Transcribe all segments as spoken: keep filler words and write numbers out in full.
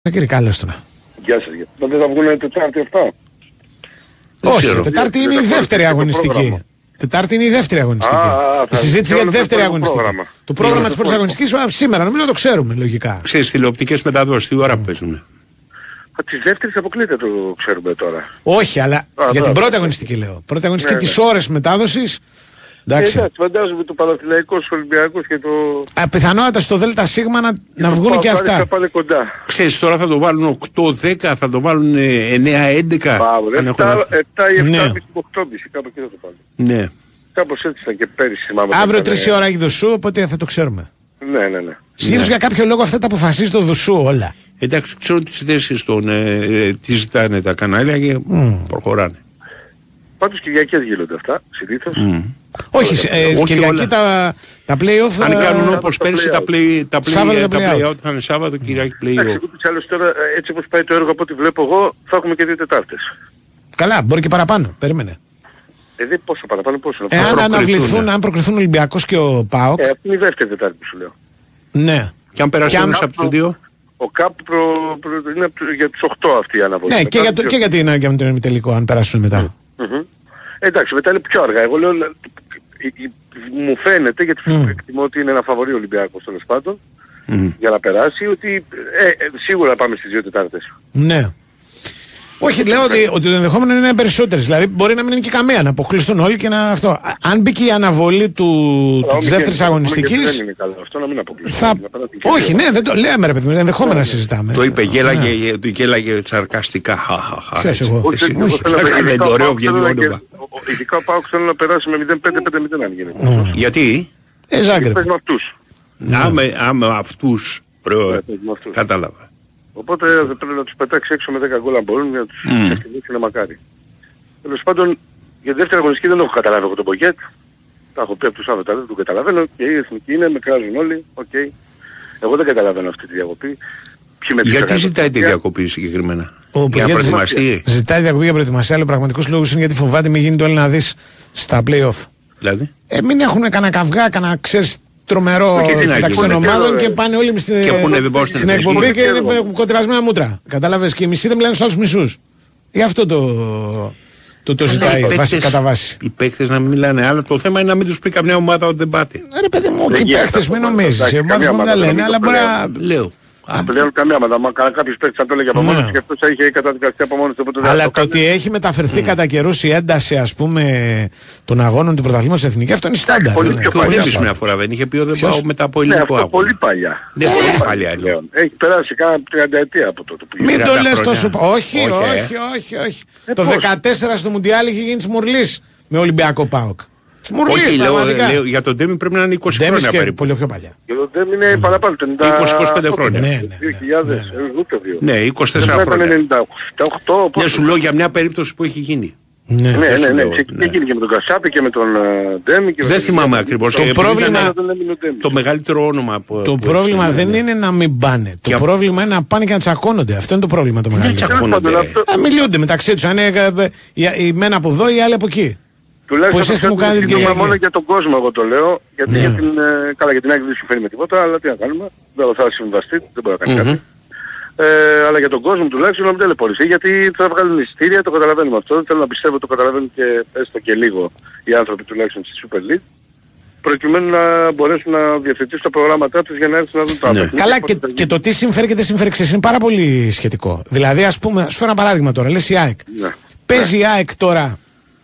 Κύριε καλώς τώρα. Γεια σας. Δεν θα βγουν Τετάρτη αυτά? Όχι, Τετάρτη είναι η δεύτερη αγωνιστική. Τετάρτη είναι η δεύτερη αγωνιστική. Η συζήτηση για τη δεύτερη αγωνιστική. Το πρόγραμμα της πρώτης αγωνιστικής σήμερα νομίζω το ξέρουμε λογικά. Ξέρεις, τηλεοπτικές μεταδόσεις, τι ώρα παίζουν. Τις δεύτερες αποκλείται το ξέρουμε τώρα. Όχι, αλλά για την πρώτη αγωνιστική λέω. Πρώτη αγωνιστική τις ώρες μετάδοσης. Εντάξει. Εντάξει, φαντάζομαι το Παναθηναϊκός, ο Ολυμπιακός και το... Α, πιθανότατα στο ΔΣ να, να βγουν και αυτά. Θα πάνε κοντά. Ξέρεις, τώρα θα το βάλουν οκτώ δέκα, θα το βάλουν εννέα έντεκα. Παύλο, επτά ή επτά και οκτώ και μισή, κάπου εκεί θα το βάλουν. Ναι. Κάπως έτσι ήταν και πέρυσι. Αύριο τρεις η ώρα έχει Δουσού, οπότε θα το ξέρουμε. Ναι, ναι, ναι. Συνήθως για κάποιο λόγο αυτά τα αποφασίζει το Δουσού όλα. Εντάξει, ξέρω τις θέσεις των, ε, τι ζητάνε τα κανάλια και mm. προχωράνε. Πάντως Κυριακές γίνονται αυτά, συνήθως. Mm. Όχι, ε, όχι Κυριακή όλα. τα, τα play-off... Αν κάνουν όπως πέρσι τα play-out, τα play, play, play θα είναι Σάββατο, Κυριακή play-off. Εντάξει, άλλως τώρα, έτσι όπως πάει το έργο από ό,τι βλέπω εγώ, θα έχουμε και δύο Τετάρτες. Καλά, μπορεί και παραπάνω, περίμενε. Ε, δεν πόσο παραπάνω, πόσο. Ε, αν αναβληθούν, αν προκριθούν ο Ολυμπιακός και ο ΠΑΟΚ... Ε, αυτή είναι η δεύτερη Τετάρτη που σου λέω. Ναι. Και αν περάσουν από τους δύο... Ο ΚΑΠ προ, προ, είναι για τους οκτώ αυτή η αναβολή. Ναι, και για, το, και για την για τον ημιτελικό, αν περάσουν μετά. Mm. Mm-hmm. Εντάξει, μετά είναι πιο αργά. Εγώ λέω, μου φαίνεται, γιατί mm. εκτιμώ ότι είναι ένα φαβορί Ολυμπιακός τέλος πάντων, mm. για να περάσει, ότι ε, ε, σίγουρα πάμε στις δύο Τετάρτες. Ναι. Όχι, λέω ότι, ότι το ενδεχόμενο είναι περισσότερες. Δηλαδή μπορεί να μην είναι και καμία, να αποκλειστούν όλοι και να αυτό. Αν μπήκε η αναβολή του, της δεύτερης αγωνιστικής... Δεν είναι καλό αυτό, να μην αποκλειστούν. Θα... Όχι, ναι, δεν το λέμε ρε παιδί μου, ενδεχόμενα να συζητάμε. Το είπε, γέλαγε, το γέλαγε σαρκαστικά. Ποιος εγώ? Δεν το ωραίο βγαίνει όνομα. Ειδικά ο ΠΑΟΚ θέλω να περάσει με μηδέν πέντε πέντε μηδέν αν γίνεται. Γιατί? Ε, Ζάγκρεπ. Πες με αυτούς. Άμα αυτούς, κατάλαβα. Οπότε πρέπει να τους πετάξει έξω με δέκα γκολ αν μπορούν για να τους ξεκινήσει ένα μακάρι. Τέλος πάντων, για τη δεύτερη αγωνιστική δεν έχω καταλάβει εγώ τον Μπογκέτ. Τα έχω πει από τους άλλους, δεν τον καταλαβαίνω και η εθνική είναι, με κράζουν όλοι, οκ. Okay. Εγώ δεν καταλαβαίνω αυτή τη διακοπή. Γιατί ζητάει τη διακοπή συγκεκριμένα? Ο για να προετοιμαστεί. Ζητάει διακοπή για προετοιμασία, αλλά ο πραγματικός λόγος είναι γιατί φοβάται μην γίνει το όλοι να δεις στα play-off. Δηλαδή? Ε, μην έχουν κανένα καυγά, κανένα ξέρεις τρομερό μεταξύ των ομάδων και πάνε όλοι στην εκπομπή και είναι κοντρασμένα μούτρα. Κατάλαβες, και οι μισοί δεν μιλάνε στους άλλους μισούς. Γι' αυτό το το ζητάει βάση κατά βάση. Οι παίκτες να μην μιλάνε, αλλά το θέμα είναι να μην τους πει καμιά ομάδα ότι δεν πάτε. Ρε παιδί μου, και οι παίκτες μην νομίζεις. Οι ομάδες που δεν λένε, αλλά μπορεί να... Λέω. Πλέον καμία ομάδα, μα κάποιος παίκτης θα το έλεγε από μόνος και αυτός θα είχε καταδικαστεί από μόνος του. Αλλά το ότι έχει μεταφερθεί κατά καιρούς η ένταση, ας πούμε, των αγώνων του πρωταθλήματος εθνική, αυτό είναι στάνταρ. Πολύ πιο παλιά. Μια φορά δεν είχε πει ότι δεν πάω μετά από ελληνικό αγώνα. Πολύ παλιά. Ναι, πολύ παλιά πλέον. Έχει περάσει κάνα τριάντα ετία από τότε που γίνει. Μην το λες τόσο... Όχι, όχι, όχι, όχι. Το δεκατέσσερα στο Μουντιάλ είχε γίνει Μουρλής με Ολυμπιακό ΠΑΟΚ. Όχι, λέω, λέω, για τον Ντέμι πρέπει να είναι είκοσι χρόνια περίπου. Πολύ πιο παλιά. Για τον Ντέμι είναι παραπάνω, είκοσι με είκοσι πέντε χρόνια. Ναι, δύο χιλιάδες, ούτε δύο. Ναι, είκοσι τέσσερα χρόνια. ενενήντα οκτώ. Ναι, σου λέω για μια περίπτωση που έχει γίνει. Ναι, ναι, ναι. Και γίνει και με τον Κασάπη και με τον Ντέμι. Δεν θυμάμαι ακριβώς. Το πρόβλημα... Το μεγαλύτερο όνομα. Το πρόβλημα δεν είναι να μην πάνε. Το πρόβλημα είναι να πάνε και να τσακώνονται. Αυτό είναι το πρόβλημα το μεγαλύτερο. Να μιλούνται μεταξύ τους. Αν είναι η μένα από εδώ ή η άλλη από εκεί. Τουλάχιστον μου κάνει την μόνο για τον κόσμο εγώ το λέω, γιατί για την, ε, καλά για την άκρη δεν συμφέρει με τίποτα, αλλά τι να κάνουμε, δεν θα συμβαστεί, δεν μπορεί να κάνει κάτι. Ε, αλλά για τον κόσμο τουλάχιστον να μην ταλαιπωρηθεί, γιατί θα βγάλουν εισιτήρια, το καταλαβαίνουμε αυτό, δεν θέλω να πιστεύω, το καταλαβαίνουν και έστω και λίγο οι άνθρωποι τουλάχιστον στη Super League, προκειμένου να μπορέσουν να διευθετήσουν τα προγράμματά τους για να έρθουν να δουν τα άτομα. Καλά, και, και το τι συμφέρει και δεν συμφέρει ξέρεις, είναι πάρα πολύ σχετικό. Δηλαδή, ας πούμε, σου φέρω ένα παράδειγμα τώρα, λες η ΑΕΚ. Παίζει η ΑΕΚ τώρα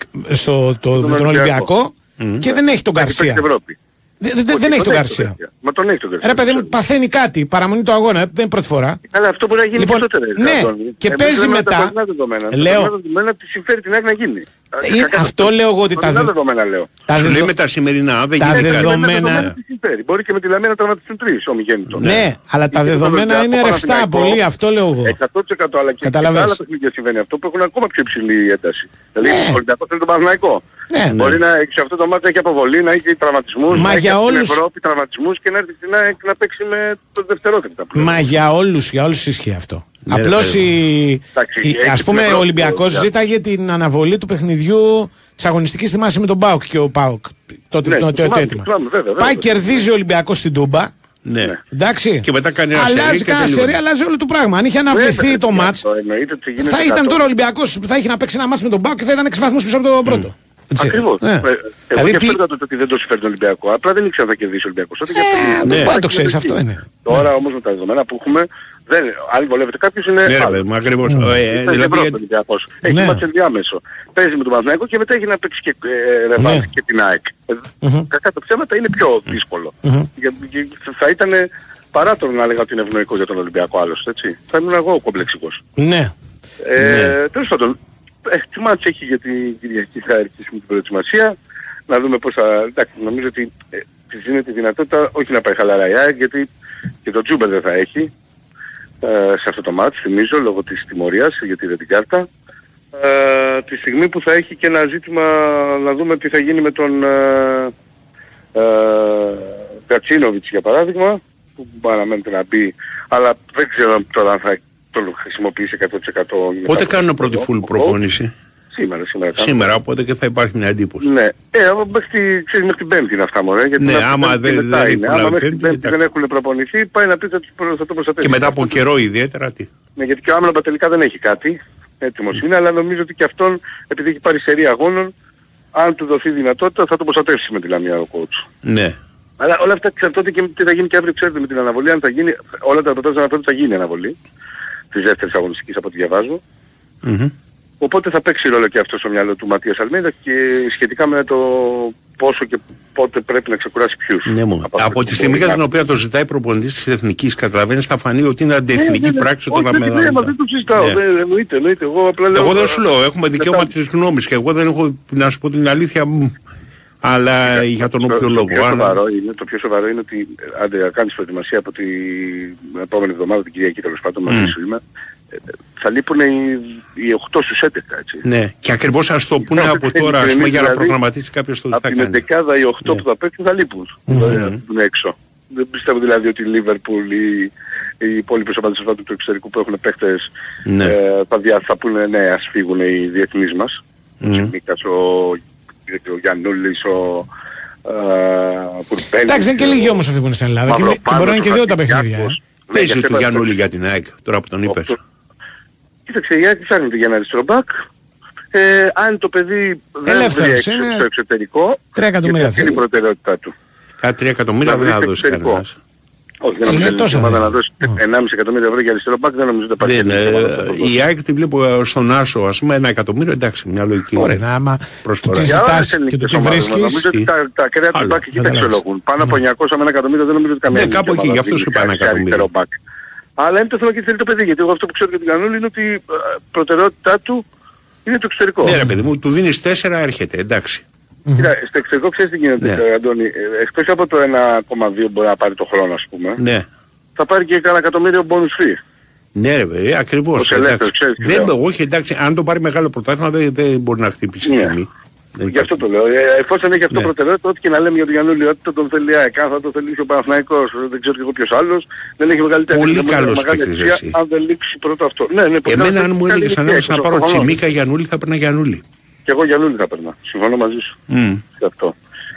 στο το, τον Ολυμπιακό mm. και δεν έχει τον Γκαρσία. Δε, δε, δεν έχει τον Γκαρσία. Μα τον έχει τον Γκαρσία. Ρε παιδί μου, παθαίνει κάτι, παραμονή του αγώνα, δεν είναι πρώτη φορά. Αλλά αυτό μπορεί να γίνει λοιπόν, περισσότερο. Ναι, και παίζει μετά. Λέω. Τα τη συμφέρει την ΑΕΚ να γίνει. Αυτό λέω εγώ ότι τα δεδομένα λέω. Σου λέει με τα σημερινά δεν γίνεται. Τα δεδομένα. Μπορεί και με τη Λαμία να τραυματιστούν τρεις ομιγέννητο. Ναι, αλλά τα δεδομένα είναι ρευστά πολύ, αυτό λέω εγώ. εκατό τοις εκατό αλλά και σε άλλα παιχνίδια συμβαίνει αυτό που έχουν ακόμα πιο υψηλή ένταση. Δηλαδή ο Ολυμπιακός είναι το Παναθηναϊκό. Μπορεί να σε αυτό το μάτι να έχει αποβολή, να έχει τραυματισμούς, να έχει στην Ευρώπη τραυματισμούς και να έρθει στην ΑΕΚ να παίξει με το δευτερότητα. Μα για όλους, για όλους ισχύει αυτό. Απλώς η, ας πούμε ο Ολυμπιακός ζήταγε την αναβολή του παιχνιδιού της αγωνιστικής, θυμάσαι, με τον ΠΑΟΚ και ο ΠΑΟΚ τότε το έτοιμα. Πάει, κερδίζει ο Ολυμπιακός στην Τούμπα Ναι. Εντάξει. Και μετά κάνει ένα σερί. Αλλάζει κανένα σερί, αλλάζει όλο το πράγμα. Αν είχε αναβληθεί το μάτς, θα ήταν τώρα ο Ολυμπιακός που θα είχε να παίξει ένα μάτς με τον Πάο και θα ήταν έξι βαθμούς πίσω από τον πρώτο. Ακριβώς. Ναι. Εγώ δηλαδή, και αυτό είδα ότι δεν το συμφέρει τον Ολυμπιακό. Απλά δεν ήξερα να θα κερδίσει ο Ολυμπιακός. Ε, δεν μπορεί να το ξέρεις, αυτό είναι. Τώρα όμως με τα δεδομένα που έχουμε, δεν, αν βολεύεται κάποιος είναι ναι, άλλο. Ναι, ακριβώς. Έχει μάτς ενδιάμεσο. Παίζει με τον Παναθηναϊκό και μετά έχει να παίξει και ρεβάνς και την ΑΕΚ. Κακά τα ψέματα είναι πιο δύσκολο. Θα ήταν παράτολο να έλεγα ότι είναι ευνοϊκό για τον Ολυμπιακό άλλωστε, έτσι. Θα ήμουν εγώ κομπλεξικός. Ναι. Τέλος πάντων. Ε, τι μάτς έχει για την Κυριακή, θα αρχίσουμε την προετοιμασία. Να δούμε πώς θα... Εντάξει, νομίζω ότι ε, της δίνεται τη δυνατότητα όχι να πάει χαλαρά η ΑΕΚ, γιατί και το Τζούμπερ δεν θα έχει ε, σε αυτό το μάτς, θυμίζω, λόγω της τιμωρίας, γιατί δεν την κάρτα. Ε, τη στιγμή που θα έχει και ένα ζήτημα να δούμε τι θα γίνει με τον ε, ε, Γκατσίνοβιτς για παράδειγμα, που αναμένεται να μπει, αλλά δεν ξέρω τώρα αν θα τον χρησιμοποιήσει εκατό τοις εκατό. Πότε κάνουν πρώτη full προπόνηση? Σήμερα, σήμερα. Σήμερα, οπότε και θα υπάρχει μια εντύπωση. Ναι. Ε, μέχρι, ξέρεις, μέχρι την Πέμπτη είναι αυτά μωρέ. Γιατί ναι, άμα δεν δε είναι. Άμα μέχρι την Πέμπτη δεν έχουν προπονηθεί, πάει να πει ότι θα το προστατεύσει. Και μετά από καιρό ιδιαίτερα τι? Ναι, γιατί και ο Άμλαμπα τελικά δεν έχει κάτι. Έτοιμος είναι, αλλά νομίζω ότι και αυτόν, επειδή έχει πάρει σερί αγώνων, αν του δοθεί δυνατότητα θα το προστατεύσει με τη Λαμία ο coach. Ναι. Αλλά όλα αυτά εξαρτώνται και τι θα γίνει και αύριο, ξέρετε, με την αναβολή. Αν θα γίνει, όλα τα ρεπορτάζ αναφέρουν ότι θα γίνει αναβολή της δεύτερης αγωνιστικής από ό,τι διαβάζω. Mm-hmm. Οπότε θα παίξει ρόλο και αυτό στο μυαλό του Ματίας Αλμέιδα και σχετικά με το πόσο και πότε πρέπει να ξεκουράσει ποιους. Ναι, από, από τη στιγμή για την οποία το ζητάει προπονητής της Εθνικής, καταλαβαίνεις, θα φανεί ότι είναι αντιεθνική ναι, ναι, ναι. πράξη το να με... Ναι, μα δεν το συζητάω, ναι. δεν εννοείται, εννοείται. Εγώ, απλά λέω, εγώ δεν σου λέω, έχουμε δικαίωμα μετά... της γνώμης και εγώ δεν έχω, να σου πω την αλήθεια μου. Αλλά για, για τον όποιο λόγο. Το, σοβαρό είναι, το πιο σοβαρό είναι ότι αν κάνεις προετοιμασία από την επόμενη εβδομάδα, την Κυριακή τέλος πάντων, μαζί σου είμαι, θα λείπουν οι, οι οκτώ στους έντεκα, έτσι. Ναι, και ακριβώς ας το πούνε από τώρα, ας πούμε, για να προγραμματίσει κάποιος το τι θα κάνει. Από την εντεκάδα οι οκτώ ναι. που θα παίξουν θα λείπουν, mm-hmm. που είναι έξω. Δεν πιστεύω δηλαδή ότι η Λίβερπουλ ή οι υπόλοιπες ομάδες του εξωτερικού που έχουν παίχτες ναι. ε, θα, δια, θα πούνε ναι, ας φύγουν οι διεθνείς μας. Mm-hmm. Ο Μίκας, ο, ο Γιαννούλης, ο Κουρπέλης. Εντάξει, είναι και λίγοι όμως αυτοί που είναι στην Ελλάδα και μπορεί να είναι και δύο τα παιχνίδια. Παίζει του Γιαννούλη για την ΑΕΚ, τώρα που τον είπες. Κοίταξε, η ΑΕΚ ψάχνεται για ένα αριστερό μπακ. Ε, αν το παιδί δεν βρει έξω στο εξωτερικό, τρία εκατομμύρια είναι η προτεραιότητά του. Κάτι τρία εκατομμύρια δεν θα δώσει κανένας. Όχι, δεν νομίζω ότι ομάδα να δώσει ενάμιση εκατομμύρια ευρώ για αριστερό μπακ, δεν νομίζω ότι υπάρχει. Η ΑΕΚ τη βλέπω στον Άσο, ας πούμε, ένα εκατομμύριο, εντάξει, μια λογική. Ωραία, να άμα προσφορά. Για όλες και το βρίσκεις. Νομίζω ότι τα ακραία του μπακ εκεί τα αξιολογούν. Πάνω από εννιακόσια με ένα εκατομμύριο δεν νομίζω ότι καμία. Ναι, κάπου εκεί, γι' αυτό σου είπα ένα εκατομμύριο. Αλλά είναι το θέμα και θέλει το παιδί, γιατί εγώ αυτό που ξέρω για την Κανούλη είναι ότι η προτεραιότητά του είναι το εξωτερικό. Ναι ρε παιδί μου, του δίνεις τέσσερα, έρχεται, εντάξει. Κοίτα, στο εξωτερικό ξέρεις τι γίνεται, ναι. Αντώνη, εκτός από το ένα κόμμα δύο μπορεί να πάρει το χρόνο ας πούμε, ναι. θα πάρει και ένα εκατομμύριο bonus free. Ναι ρε παιδί, ακριβώς. Ελεύθερος, ξέρεις, δεν, όχι εντάξει, αν το πάρει μεγάλο πρωτάθλημα δεν, δεν μπορεί να χτυπήσει ναι. τιμή. Γι' αυτό το λέω. Ε, εφόσον έχει αυτό ναι. προτεραιότητα, ό,τι και να λέμε για τον Γιαννούλη, ότι τον θέλει ΑΕΚ, αν θα το θέλει ο Παναθηναϊκός, δεν ξέρω και εγώ ποιος άλλος, δεν έχει μεγαλύτερη πολύ καλός παίκτης. Αν δεν λήξει πρώτο αυτό. Ναι, ναι, εμένα αν μου έλεγες ανάμεσα να πάρω Τσιμίκα Γιαννούλη θα παίρνα Γιαννούλη. Και εγώ Γιαννούλη θα παίρνα. Συμφωνώ μαζί σου. Mm. Σε αυτό.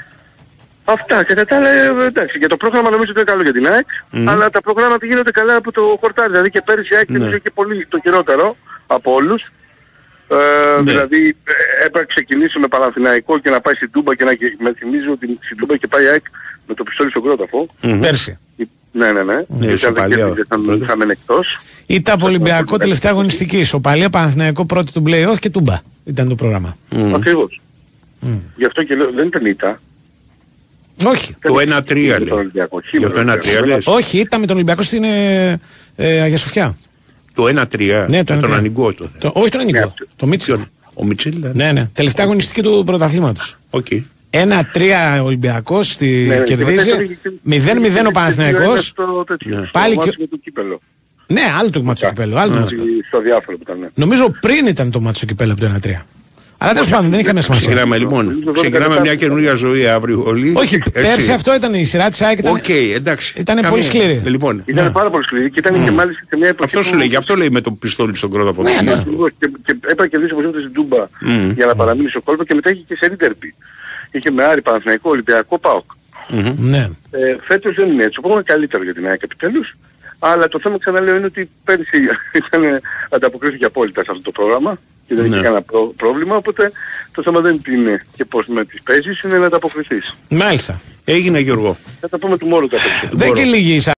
Αυτά και κατά τα άλλα, εντάξει, για το πρόγραμμα νομίζω ότι είναι καλό για την ΑΕΚ, mm. αλλά τα προγράμματα γίνονται καλά από το χορτάρι. Δηλαδή και πέρυσι η ΑΕΚ νομίζω και πολύ το χειρότερο από όλους. Ε, ναι. Δηλαδή ε, έπρεπε να ξεκινήσει με Παναθηναϊκό και να πάει στην Τούμπα και να με θυμίζω ότι στην Τούμπα και πάει η ΑΕΚ με το πιστόλι στον κρόταφο. Mm-hmm. Πέρσι. Ναι, ναι, ναι. ναι και αν δεν κέρδιζε θα μείνει εκτός. Ήταν από Ολυμπιακό τελευταία αγωνιστική. Σοπαλία Παναθηναϊκό πρώτη του play-off και Τούμπα ήταν το πρόγραμμα. Mm. Ακριβώς. Mm. Γι' αυτό και λέω δεν ήταν ήττα. Όχι. Το ένα τρία λέει. Για το ένα τρία λες. Όχι, ήταν με τον Ολυμπιακό στην ε, ε, Αγία Σοφιά. Το ένα τρία, ναι, το τον Ανιγκό το. το. Όχι τον Ανιγκό, το Μίτσιλ. Ο Μίτσιλ. Ναι, ναι. Τελευταία αγωνιστική του πρωταθλήματος. Okay. ένα τρία Ολυμπιακός στη ναι, κερδίζει. μηδέν μηδέν ο Παναθηναϊκός. Πάλι και... το κύπελο. Ναι, άλλο το μάτσο κυπέλο. Στο διάφορο που ήταν. Νομίζω πριν ήταν το μάτσο κυπέλο από το ένα τρία. Αλλά τέλος πάντων δεν είχαμε σημασία. Ξεκινάμε λοιπόν. Ξεκινάμε μια καινούργια ζωή αύριο όλοι. Όχι, πέρσι αυτό ήταν η σειρά της ΑΕΚ. Οκ, εντάξει. Ήταν πολύ σκληρή. Ήταν πάρα πολύ σκληρή και ήταν και μάλιστα σε μια εποχή. Αυτό σου λέει, γι' αυτό λέει με το πιστόλι στον κρόταφο. Και έπρεπε να κερδίσει όπως είπατε στην Τούμπα για να παραμείνει στο κόλπο και μετά είχε και σε ίντερπι. Είχε με Άρη, Παναθηναϊκό, Ολυμπιακό, ΠΑΟΚ. Mm-hmm. Ναι. Ε, φέτος δεν είναι έτσι. Οπότε καλύτερο για την ΑΕΚ επιτέλους. Αλλά το θέμα, ξαναλέω, είναι ότι πέρυσι ήταν, ανταποκρίθηκε απόλυτα σε αυτό το πρόγραμμα και δεν είχε ναι. κανένα πρό, πρόβλημα, οπότε το θέμα δεν είναι και πώς με τις παίζεις, είναι να ανταποκριθείς. Μάλιστα. Έγινε, Γιώργο. Θα τα πούμε του μόρου τα δεν και λίγη